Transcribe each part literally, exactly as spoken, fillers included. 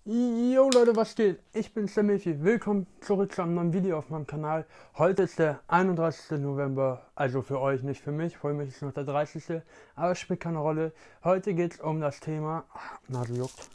Jo Leute, was geht? Ich bin Samifi. Willkommen zurück zu einem neuen Video auf meinem Kanal. Heute ist der einunddreißigste November, also für euch, nicht für mich. Für mich ist noch der dreißigste Aber es spielt keine Rolle. Heute geht es um das Thema... Ach, Nase juckt.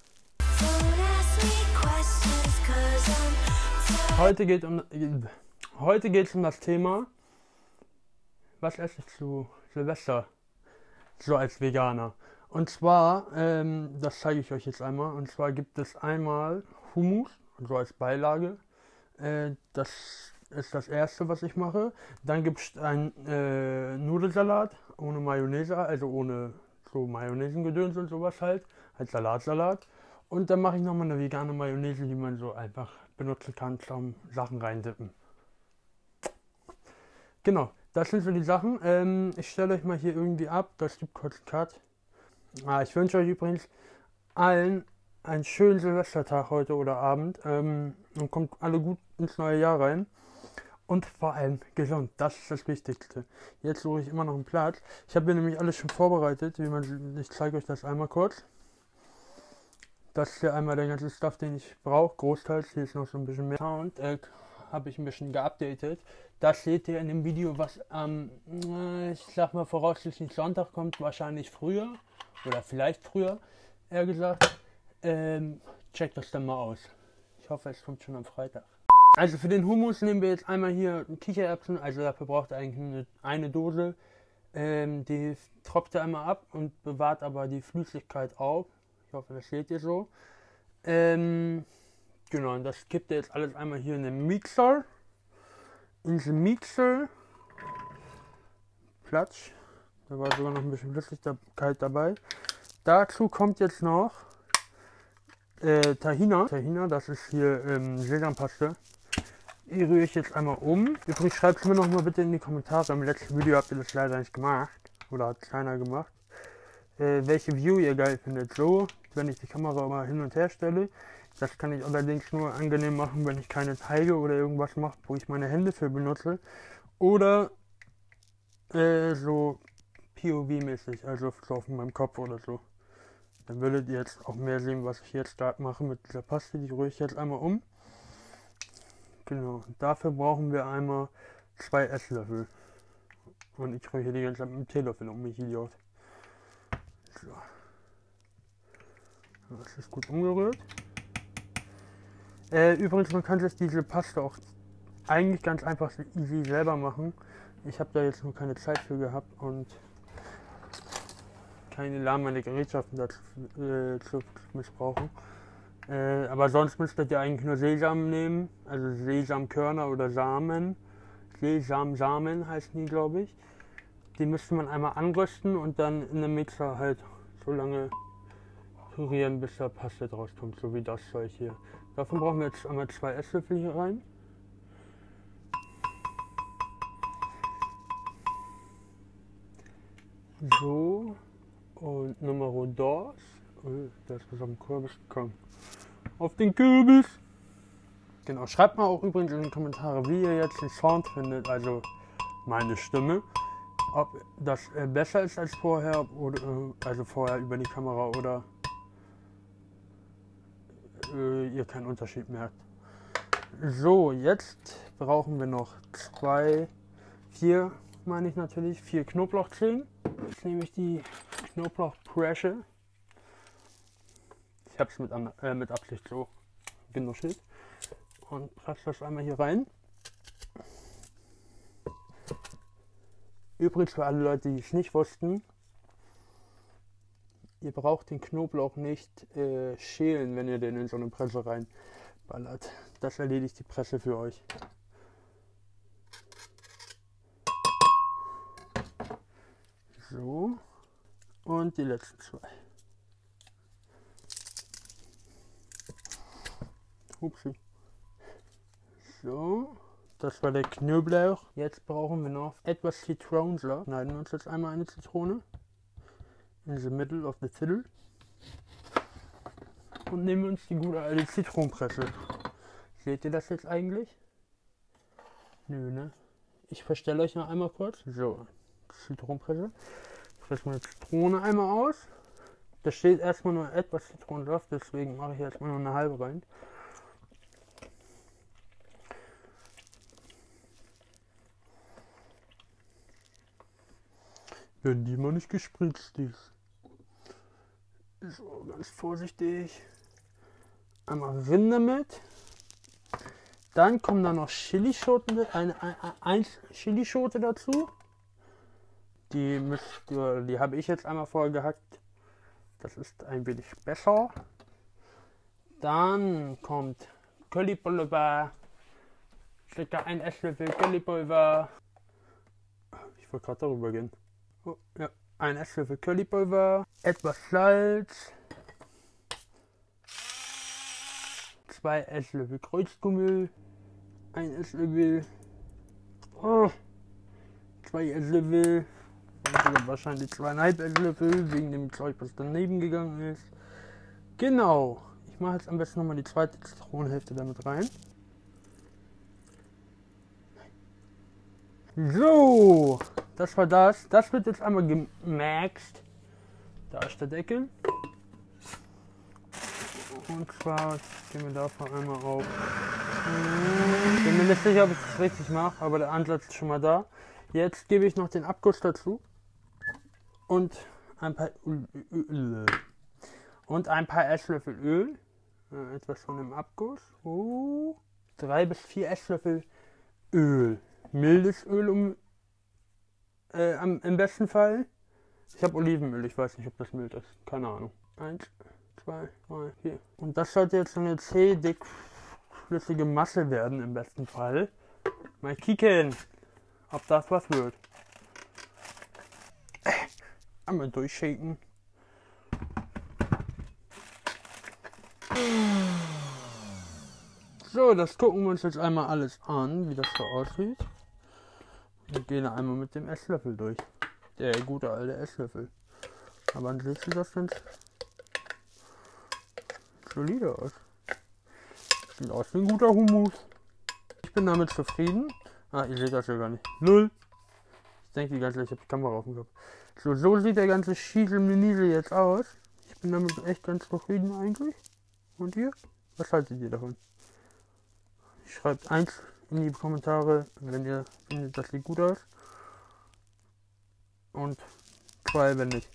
Heute geht um... Heute geht es um das Thema... Was esse ich zu Silvester? So als Veganer. Und zwar, ähm, das zeige ich euch jetzt einmal, und zwar gibt es einmal Hummus, so als Beilage. Äh, das ist das erste, was ich mache. Dann gibt es einen äh, Nudelsalat ohne Mayonnaise, also ohne so Mayonnaisengedöns und sowas halt, als Salatsalat. Und dann mache ich nochmal eine vegane Mayonnaise, die man so einfach benutzen kann zum Sachen reindippen. Genau, das sind so die Sachen. Ähm, ich stelle euch mal hier irgendwie ab, das gibt kurz einen Cut. Ah, ich wünsche euch übrigens allen einen schönen Silvestertag heute oder Abend ähm, und kommt alle gut ins neue Jahr rein. Und vor allem gesund, das ist das Wichtigste. Jetzt suche ich immer noch einen Platz. Ich habe mir nämlich alles schon vorbereitet. Wie man, ich zeige euch das einmal kurz. Das ist ja einmal der ganze Stuff, den ich brauche. Großteils, hier ist noch so ein bisschen mehr Sound. Äh, habe ich ein bisschen geupdatet. Das seht ihr in dem Video, was am, ähm, ich sag mal voraussichtlich Sonntag kommt, wahrscheinlich früher. Oder vielleicht früher, eher gesagt. Ähm, checkt das dann mal aus. Ich hoffe, es kommt schon am Freitag. Also für den Hummus nehmen wir jetzt einmal hier Kichererbsen. Also dafür braucht ihr eigentlich eine, eine Dose. Ähm, die tropft ihr einmal ab und bewahrt aber die Flüssigkeit auf. Ich hoffe, das seht ihr so. Ähm, genau, und das kippt ihr jetzt alles einmal hier in den Mixer. In den Mixer. Platsch. Da war sogar noch ein bisschen Flüssigkeit dabei. Dazu kommt jetzt noch äh, Tahina. Tahina, das ist hier ähm, Sesampaste. Die rühre ich jetzt einmal um. Übrigens schreibt es mir noch mal bitte in die Kommentare. Im letzten Video habt ihr das leider nicht gemacht. Oder hat es keiner gemacht. Äh, welche View ihr geil findet. So, wenn ich die Kamera mal hin und her stelle. Das kann ich allerdings nur angenehm machen, wenn ich keine Teige oder irgendwas mache, wo ich meine Hände für benutze. Oder äh, so P O V-mäßig, also so auf meinem Kopf oder so. Dann würdet ihr jetzt auch mehr sehen, was ich jetzt da mache mit dieser Paste. Die rühre ich jetzt einmal um. Genau, dafür brauchen wir einmal zwei Esslöffel. Und ich rühre hier die ganze Zeit mit dem Teelöffel um mich, Idiot. So. Das ist gut umgerührt. Äh, übrigens, man kann sich diese Paste auch eigentlich ganz einfach easy selber machen. Ich habe da jetzt nur keine Zeit für gehabt und keine lahmende Gerätschaften dazu äh, zu missbrauchen. Äh, aber sonst müsstet ihr eigentlich nur Sesam nehmen, also Sesamkörner oder Samen. Sesamsamen heißen die, glaube ich. Die müsste man einmal anrösten und dann in den Mixer halt so lange pürieren, bis da Paste draus kommt, so wie das Zeug hier. Davon brauchen wir jetzt einmal zwei Esslöffel hier rein. So. Und Numero dos. Oh, da ist was auf den Kürbis gekommen. Auf den Kürbis! Genau, schreibt mal auch übrigens in die Kommentare, wie ihr jetzt den Sound findet, also meine Stimme. Ob das äh, besser ist als vorher, oder, äh, also vorher über die Kamera, oder äh, ihr keinen Unterschied merkt. So, jetzt brauchen wir noch zwei, vier, meine ich natürlich, vier Knoblauchzehen. Jetzt nehme ich die Knoblauchpresche. Ich habe es mit, äh, mit Absicht so genuschelt. Und passe das einmal hier rein. Übrigens für alle Leute, die es nicht wussten, ihr braucht den Knoblauch nicht äh, schälen, wenn ihr den in so eine Presse reinballert. Das erledigt die Presse für euch. So. Und die letzten zwei. Upsi. So. Das war der Knoblauch. Jetzt brauchen wir noch etwas Zitronensaft. Schneiden wir uns jetzt einmal eine Zitrone. In the middle of the fiddle. Und nehmen uns die gute alte Zitronenpresse. Seht ihr das jetzt eigentlich? Nö, ne? Ich verstelle euch noch einmal kurz. So. Zitronenpresse. Ich presse meine Zitrone einmal aus. Da steht erstmal nur etwas Zitronensaft, deswegen mache ich erstmal nur eine halbe rein. Wenn die mal nicht gespritzt ist. So, ganz vorsichtig. Einmal rin damit. Dann kommen da noch Chilischoten, eine, eine, eine Chilischote dazu. Die, müsst, die, die habe ich jetzt einmal vorher gehackt. Das ist ein wenig besser. Dann kommt Currypulver. Circa ein Esslöffel Currypulver. Ich wollte gerade darüber gehen. Oh, ja, ein Esslöffel Currypulver. Etwas Salz. Zwei Esslöffel Kreuzkümmel. Ein Esslöffel. Oh, zwei Esslöffel. Wahrscheinlich zweieinhalb Esslöffel, wegen dem Zeug, was daneben gegangen ist. Genau. Ich mache jetzt am besten nochmal die zweite Zitronenhälfte damit rein. So, das war das. Das wird jetzt einmal gemaxt. Da ist der Deckel. Und zwar gehen wir davon einmal auf. Ich bin mir nicht sicher, ob ich das richtig mache, aber der Ansatz ist schon mal da. Jetzt gebe ich noch den Abguss dazu. Und ein paar Öl. Und ein paar Esslöffel Öl. Äh, etwas von dem Abguss. Oh, drei bis vier Esslöffel Öl. Mildes Öl um, äh, am, im besten Fall. Ich habe Olivenöl, ich weiß nicht, ob das mild ist. Keine Ahnung. Eins, zwei, drei, vier. Und das sollte jetzt so eine zäh, dickflüssige Masse werden im besten Fall. Mal kicken, ob das was wird. Einmal durchshaken. So, das gucken wir uns jetzt einmal alles an, wie das so aussieht. Wir gehen einmal mit dem Esslöffel durch. Der gute alte Esslöffel. Aber an sich sieht das ganz solide aus. Sieht aus wie ein guter Hummus. Ich bin damit zufrieden. Ah, ihr seht das ja gar nicht. Null. Ich denke die ganze Zeit, ich habe die Kamera auf dem Kopf. So, so sieht der ganze Schiesel-Menüsel jetzt aus. Ich bin damit echt ganz zufrieden eigentlich. Und ihr? Was haltet ihr davon? Schreibt eins in die Kommentare, wenn ihr findet, das sieht gut aus. Und zwei, wenn nicht.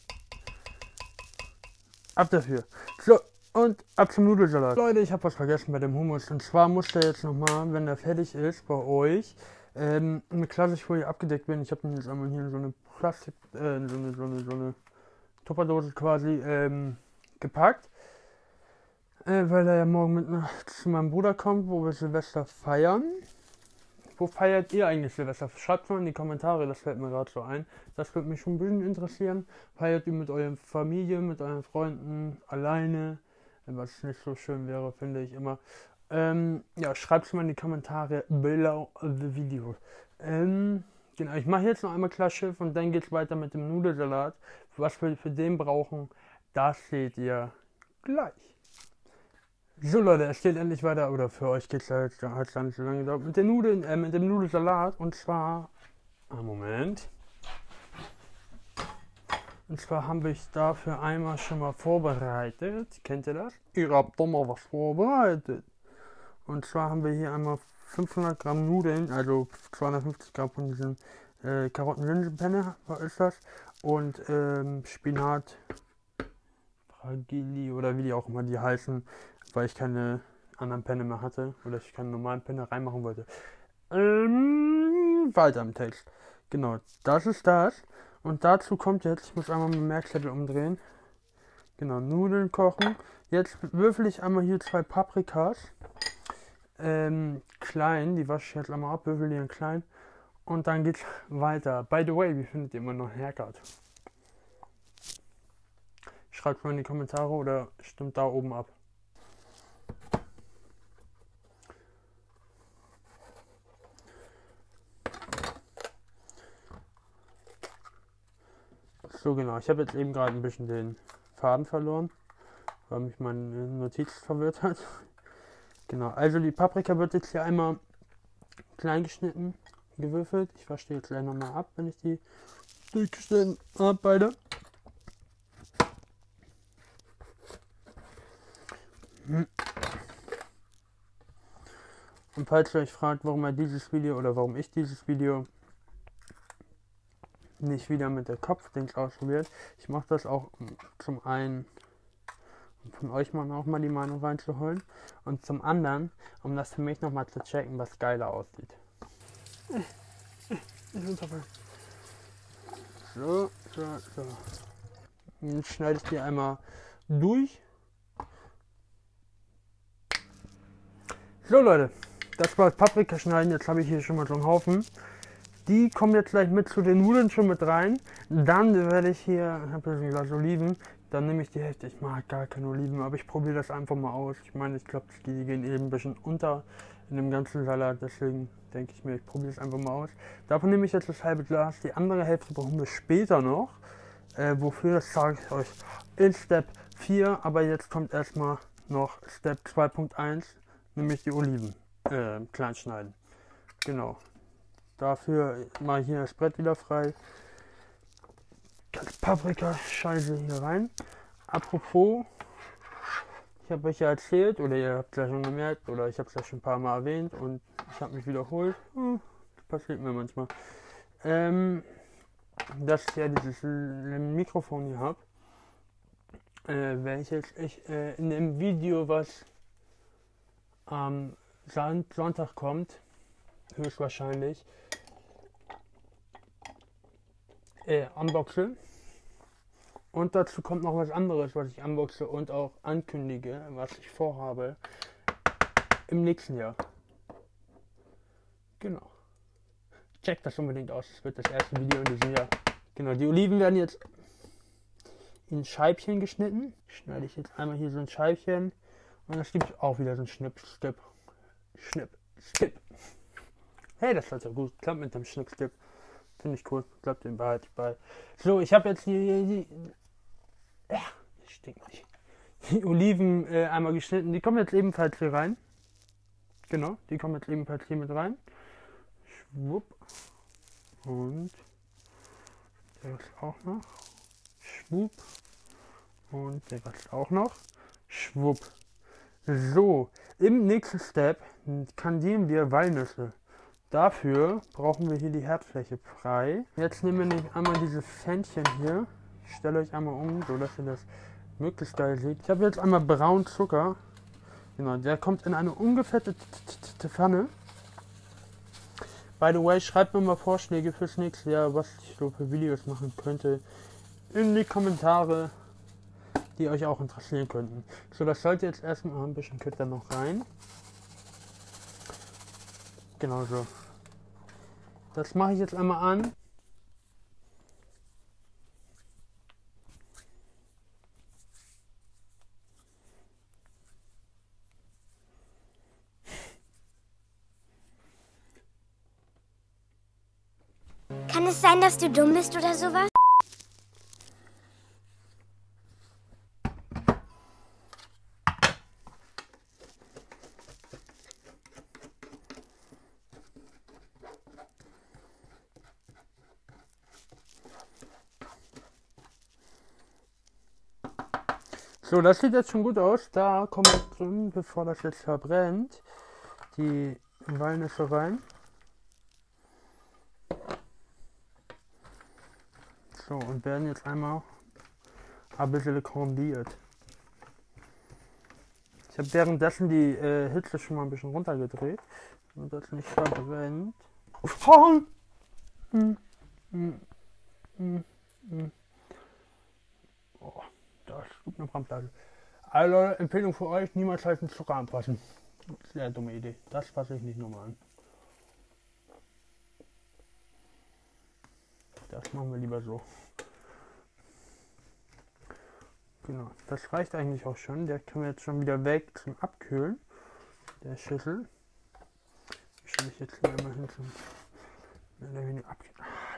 Ab dafür. So, und ab zum Nudelsalat. Leute, ich habe was vergessen bei dem Hummus. Und zwar muss der jetzt nochmal, wenn der fertig ist bei euch, ähm, mit Klarsichtfolie abgedeckt werden. Ich habe den jetzt einmal hier in so eine Plastik, äh, so eine, so eine, so eine Tupperdose quasi ähm, gepackt. Äh, weil er ja morgen mit nach, zu meinem Bruder kommt, wo wir Silvester feiern. Wo feiert ihr eigentlich Silvester? Schreibt mal in die Kommentare, das fällt mir gerade so ein. Das würde mich schon ein bisschen interessieren. Feiert ihr mit eurer Familie, mit euren Freunden, alleine? Was nicht so schön wäre, finde ich immer. Ähm, ja, schreibt es mal in die Kommentare below the video. Ähm, genau, ich mache jetzt noch einmal klar Schiff und dann geht es weiter mit dem Nudelsalat. Was wir für den brauchen, das seht ihr gleich. So Leute, es geht endlich weiter, oder für euch geht es halt, hat gar nicht so lange gedauert, mit den Nudeln, äh, mit dem Nudelsalat. Und zwar, einen Moment. Und zwar habe ich dafür einmal schon mal vorbereitet. Kennt ihr das? Ihr habt doch mal was vorbereitet. Und zwar haben wir hier einmal fünfhundert Gramm Nudeln, also zweihundertfünfzig Gramm von diesen äh, Karotten-Linsenpenne, was ist das? Und ähm, Spinat, Fragili oder wie die auch immer die heißen, weil ich keine anderen Penne mehr hatte oder ich keine normalen Penne reinmachen wollte. Ähm, weiter im Text. Genau, das ist das. Und dazu kommt jetzt, ich muss einmal meinen Merkzettel umdrehen. Genau, Nudeln kochen. Jetzt würfel ich einmal hier zwei Paprikas. Ähm, klein, die wasche ich jetzt einmal ab, würfel die in klein. Und dann geht's weiter. By the way, wie findet ihr immer noch Haircut? Schreibt mal in die Kommentare oder stimmt da oben ab. So genau, ich habe jetzt eben gerade ein bisschen den Faden verloren, weil mich meine Notiz verwirrt hat. Genau, also die Paprika wird jetzt hier einmal klein geschnitten, gewürfelt. Ich wasche die jetzt gleich nochmal ab, wenn ich die durchgeschnitten habe, beide. Und falls ihr euch fragt, warum er dieses Video oder warum ich dieses Video nicht wieder mit der Kopfdings ausprobiert, ich mache das auch zum einen, um von euch mal auch mal die Meinung reinzuholen und zum anderen, um das für mich nochmal zu checken, was geiler aussieht. So, so, so. Jetzt schneide ich die einmal durch. So Leute, das war das Paprika schneiden. Jetzt habe ich hier schon mal so einen Haufen. Die kommen jetzt gleich mit zu den Nudeln schon mit rein. Dann werde ich hier, ich habe ein Glas Oliven, dann nehme ich die Hälfte. Ich mag gar keine Oliven, aber ich probiere das einfach mal aus. Ich meine, ich glaube, die gehen eben ein bisschen unter in dem ganzen Salat, deswegen denke ich mir, ich probiere es einfach mal aus. Davon nehme ich jetzt das halbe Glas. Die andere Hälfte brauchen wir später noch. Äh, wofür, das sage ich euch in Step vier, aber jetzt kommt erstmal noch Step zwei Punkt eins, nämlich die Oliven äh, klein schneiden. Genau. Dafür mache ich hier das Brett wieder frei. Das Paprika-Scheiße hier rein. Apropos, ich habe euch ja erzählt, oder ihr habt es ja schon gemerkt, oder ich habe es ja schon ein paar Mal erwähnt und ich habe mich wiederholt. Hm, das passiert mir manchmal. Ähm, dass ich ja dieses Mikrofon hier habe, äh, welches ich äh, in dem Video, was am Sonntag kommt, höchstwahrscheinlich, äh, unboxe. Und dazu kommt noch was anderes, was ich unboxe und auch ankündige, was ich vorhabe im nächsten Jahr. Genau. Checkt das unbedingt aus, das wird das erste Video in diesem Jahr. Genau, die Oliven werden jetzt in Scheibchen geschnitten. Schneide ich jetzt einmal hier so ein Scheibchen und das gibt auch wieder so ein Schnipp, Skip, Schnipp, Skip. Hey, das hat ja gut geklappt mit dem Schnipp, Skip. Finde ich cool, klappt den behalte ich bei. So, ich habe jetzt hier die, die, ja, das stinkt nicht. Die Oliven äh, einmal geschnitten, die kommen jetzt ebenfalls hier rein. Genau, die kommen jetzt ebenfalls hier mit rein. Schwupp. Und der Rest auch noch. Schwupp. Und der Rest auch noch. Schwupp. So, im nächsten Step kandieren wir Walnüsse. Dafür brauchen wir hier die Herdfläche frei. Jetzt nehmen wir einmal diese Pfännchen hier. Ich stelle euch einmal um, so dass ihr das möglichst geil seht. Ich habe jetzt einmal braunen Zucker. Genau, der kommt in eine ungefettete Pfanne. By the way, schreibt mir mal Vorschläge fürs nächste Jahr, was ich so für Videos machen könnte, in die Kommentare, die euch auch interessieren könnten. So, das sollte jetzt erstmal ein bisschen Kit dann noch rein. Genau so. Das mache ich jetzt einmal an. Kann es sein, dass du dumm bist oder sowas? So, das sieht jetzt schon gut aus. Da kommt jetzt drin, bevor das jetzt verbrennt, die Walnüsse rein. So, und werden jetzt einmal ein bisschen kombiert. Ich habe währenddessen die äh, Hitze schon mal ein bisschen runtergedreht, damit das nicht verbrennt. Oh! Hm, hm, hm, hm. Oh, das ist gut eine Brandblase. Also Leute, Empfehlung für euch, niemals halt den Zucker anpassen. Sehr dumme Idee. Das fasse ich nicht nochmal an. Das machen wir lieber so. Genau, das reicht eigentlich auch schon. Der können wir jetzt schon wieder weg zum Abkühlen. Der Schüssel. Die stelle ich jetzt hier einmal hin zum Abkühlen.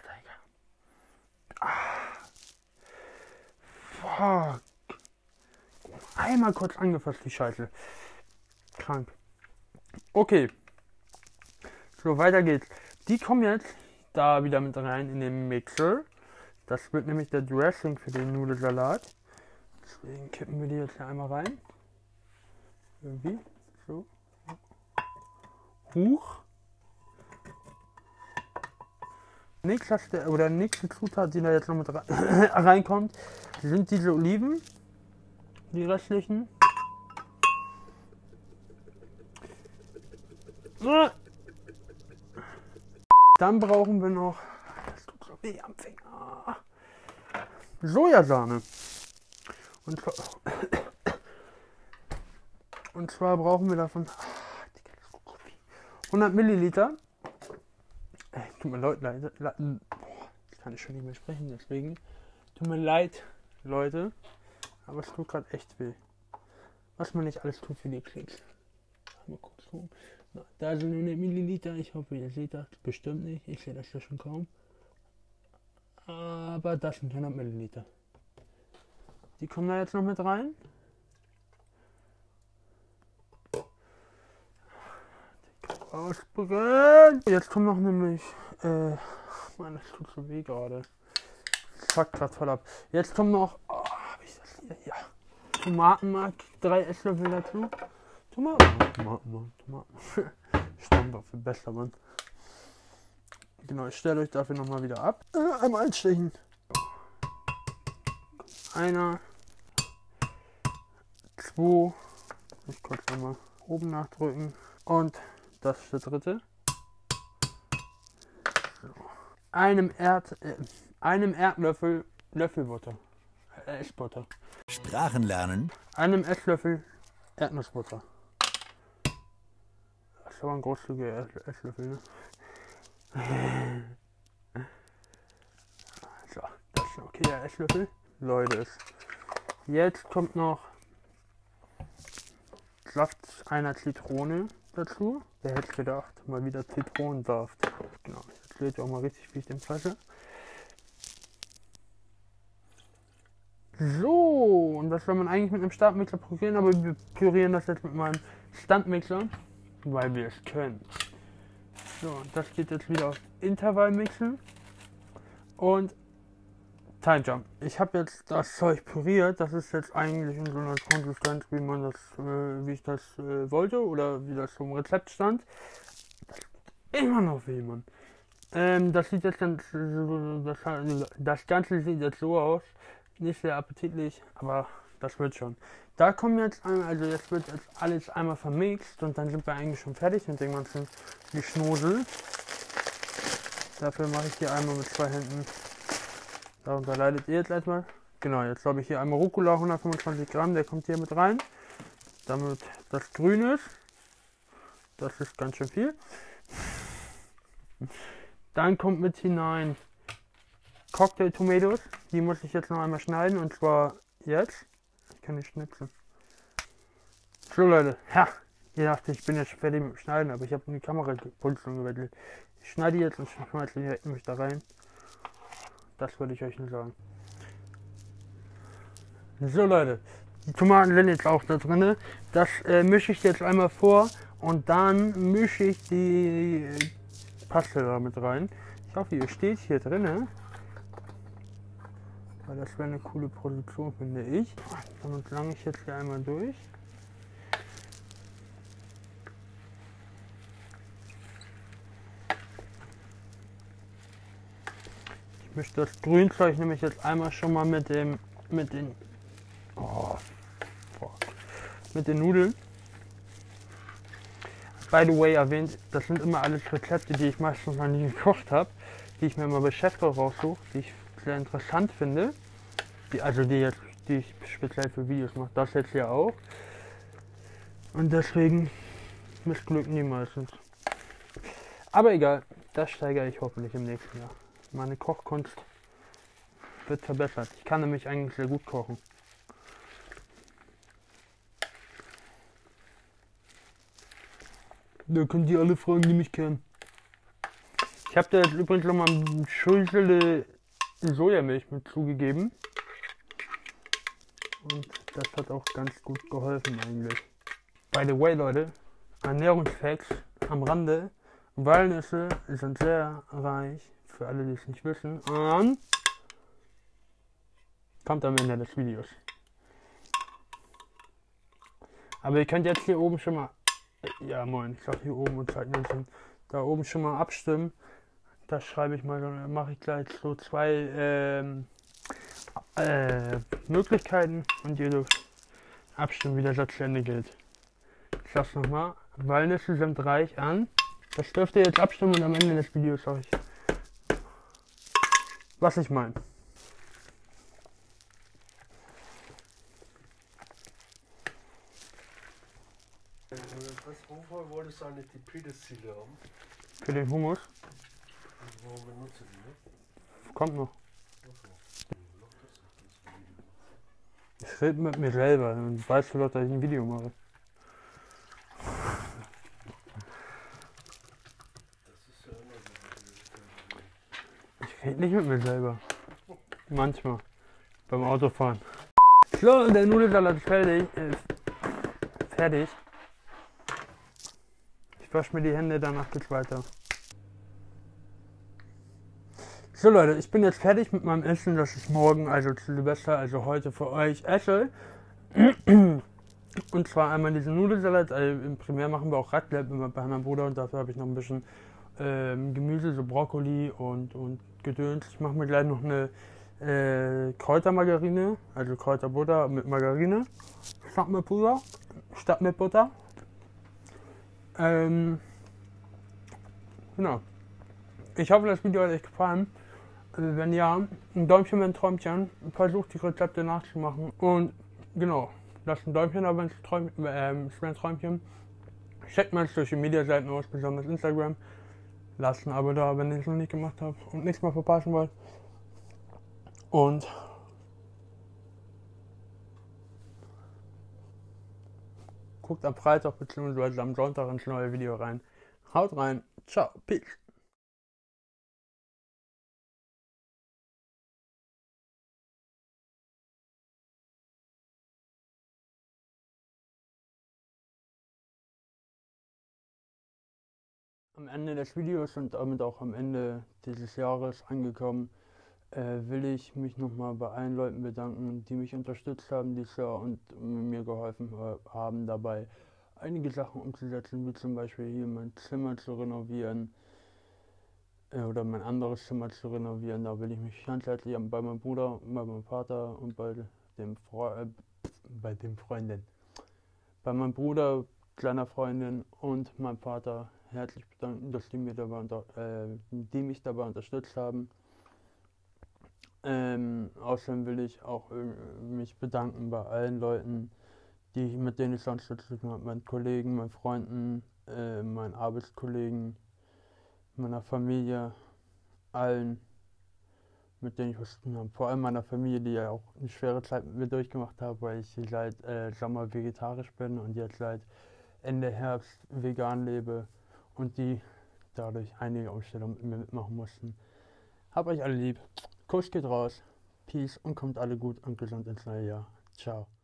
Ah, Digga. Ah. Fuck. Einmal kurz angefasst, die Scheiße. Krank. Okay. So, weiter geht's. Die kommen jetzt da wieder mit rein in den Mixer. Das wird nämlich der Dressing für den Nudelsalat. Deswegen kippen wir die jetzt hier einmal rein. Irgendwie. So. Huch. Nächste, oder nächste Zutat, die da jetzt noch mit reinkommt, sind diese Oliven. Die restlichen. Dann brauchen wir noch, das tut so weh am Finger, Sojasahne. Und zwar, und zwar brauchen wir davon hundert Milliliter. Äh, tut mir leid, Leute. Ich kann schon nicht mehr sprechen, deswegen. Tut mir leid, Leute. Aber es tut gerade echt weh. Was man nicht alles tut für die Klicks. Mal kurz gucken. Na, da sind hundert Milliliter. Ich hoffe, ihr seht das. Bestimmt nicht. Ich sehe das ja schon kaum. Aber das sind hundert Milliliter. Die kommen da jetzt noch mit rein. Ausbrennen. Jetzt kommt noch nämlich. Äh, Mann, das tut so weh gerade. Fuck grad voll ab. Jetzt kommt noch. Oh, hab ich das hier? Ja. Tomatenmark. Drei Esslöffel dazu. Tomatenmark. Tomatenmark. Tomatenmark. Stammwaffe für besser, Mann. Genau, ich stelle euch dafür nochmal wieder ab. Äh, einmal einstechen. Einer. Zwei. Ich kurz einmal oben nachdrücken. Und das ist der dritte. So. Einem, Erd, äh, einem Erdlöffel Löffelbutter. Äh, Essbutter. Sprachen lernen. Einem Esslöffel Erdnussbutter. Das ist aber ein großzügiger Esslöffel, ne? So, das ist okay, der Esslöffel. Leute, jetzt kommt noch Saft einer Zitrone dazu. Wer hätte gedacht, mal wieder Zitronensaft. Genau, jetzt seht ihr auch mal richtig, wie ich den fasse. So, und das soll man eigentlich mit einem Stabmixer pürieren, aber wir pürieren das jetzt mit meinem Standmixer, weil wir es können. So, das geht jetzt wieder auf Intervallmixen und Time Jump. Ich habe jetzt das Zeug püriert, das ist jetzt eigentlich in so einer Konsistenz, wie man das, äh, wie ich das äh, wollte oder wie das vom Rezept stand. Das tut immer noch weh, Mann. Ähm, das sieht jetzt ganz, das, das Ganze sieht jetzt so aus. Nicht sehr appetitlich, aber das wird schon. Da kommen jetzt, also jetzt wird jetzt alles einmal vermixt und dann sind wir eigentlich schon fertig mit dem ganzen Geschnosel. Dafür mache ich hier einmal mit zwei Händen. Darunter leidet ihr jetzt erstmal. Genau, jetzt habe ich hier einmal Rucola, hundertfünfundzwanzig Gramm, der kommt hier mit rein. Damit das Grün ist. Das ist ganz schön viel. Dann kommt mit hinein Cocktail Tomatoes, die muss ich jetzt noch einmal schneiden und zwar jetzt. Ich kann nicht schnitzen. So Leute, ja, ihr dachtet, ich bin jetzt fertig mit dem Schneiden, aber ich habe die Kameraposition gewechselt. Ich schneide jetzt und schmeiße die direkt nämlich da rein. Das würde ich euch nur sagen. So Leute, die Tomaten sind jetzt auch da drin. Das äh, mische ich jetzt einmal vor und dann mische ich die Paste da mit rein. Ich hoffe, ihr steht hier drin. Weil das wäre eine coole Position, finde ich. Damit lange ich jetzt hier einmal durch. Ich mische das Grünzeug nämlich jetzt einmal schon mal mit dem, mit den, oh, fuck, mit den Nudeln. By the way erwähnt, das sind immer alles Rezepte, die ich meistens noch nie gekocht habe, die ich mir immer bei Chefkoch raussuche, die ich sehr interessant finde, die, also die, jetzt, die ich speziell für Videos mache, das jetzt hier auch. Und deswegen missglücken die meistens. Aber egal, das steigere ich hoffentlich im nächsten Jahr. Meine Kochkunst wird verbessert. Ich kann nämlich eigentlich sehr gut kochen. Da können die alle fragen, die mich kennen. Ich habe da jetzt übrigens noch mal ein Schüssel Sojamilch mit zugegeben. Und das hat auch ganz gut geholfen eigentlich. By the way, Leute, Ernährungsfacts am Rande. Walnüsse sind sehr reich, für alle, die es nicht wissen. Und kommt am Ende des Videos. Aber ihr könnt jetzt hier oben schon mal, ja moin, ich sag hier oben und zeig Menschen, da oben schon mal abstimmen. Das schreibe ich mal, dann mache ich gleich so zwei ähm, äh, Möglichkeiten und ihr dürft abstimmen, wie der Satz zu Ende geht. Ich sag's nochmal, Walnüsse sind reich an. Das dürft ihr jetzt abstimmen und am Ende des Videos sage ich, was ich meine. Wofür wolltest du eigentlich die Petersilie haben? Für den Hummus. Warum benutzt du die nicht? Kommt noch. Ich rede mit mir selber, dann weißt du doch, dass ich ein Video mache. Das ist ja immer so. Ich rede nicht mit mir selber. Manchmal. Beim Autofahren. So, der Nudelsalat ist fertig. Ist fertig. Ich wasche mir die Hände, danach geht's weiter. So Leute, ich bin jetzt fertig mit meinem Essen, das ich morgen, also zu Silvester, also heute für euch esse. Und zwar einmal diesen Nudelsalat, also im Primär machen wir auch Raclette immer bei meinem Bruder und dafür habe ich noch ein bisschen ähm, Gemüse, so Brokkoli und, und Gedöns. Ich mache mir gleich noch eine äh, Kräutermargarine, also Kräuterbutter mit Margarine, statt mit Butter. Statt mit Butter. Ähm, genau. Ich hoffe, das Video hat euch gefallen. Also wenn ja, ein Däumchen mit ein Träumchen. Versucht die Rezepte nachzumachen. Und genau, lasst ein Däumchen da, wenn es Träum, äh, ein Träumchen. Checkt meine Social Media Seiten aus, besonders Instagram. Lasst ein Abo da, wenn ihr es noch nicht gemacht habt und nichts mehr verpassen wollt. Und guckt am Freitag bzw. am Sonntag ins neue Video rein. Haut rein. Ciao. Peace. Am Ende des Videos und damit auch am Ende dieses Jahres angekommen, äh, will ich mich nochmal bei allen Leuten bedanken, die mich unterstützt haben dieses Jahr und mir geholfen haben dabei, einige Sachen umzusetzen, wie zum Beispiel hier mein Zimmer zu renovieren äh, oder mein anderes Zimmer zu renovieren. Da will ich mich ganz herzlich bei meinem Bruder, bei meinem Vater und bei dem, Fre äh, bei dem Freundin, bei meinem Bruder, kleiner Freundin und meinem Vater herzlich bedanken, dass die, mir dabei unter, äh, die mich dabei unterstützt haben. Ähm, außerdem will ich auch äh, mich bedanken bei allen Leuten, die, mit denen ich sonst zu tun habe, meinen Kollegen, meinen Freunden, äh, meinen Arbeitskollegen, meiner Familie, allen, mit denen ich was zu tun habe. Vor allem meiner Familie, die ja auch eine schwere Zeit mit mir durchgemacht hat, weil ich seit äh, Sommer vegetarisch bin und jetzt seit Ende Herbst vegan lebe und die dadurch einige Umstellungen mit mir mitmachen mussten. Hab euch alle lieb. Kuss geht raus. Peace und kommt alle gut und gesund ins neue Jahr. Ciao.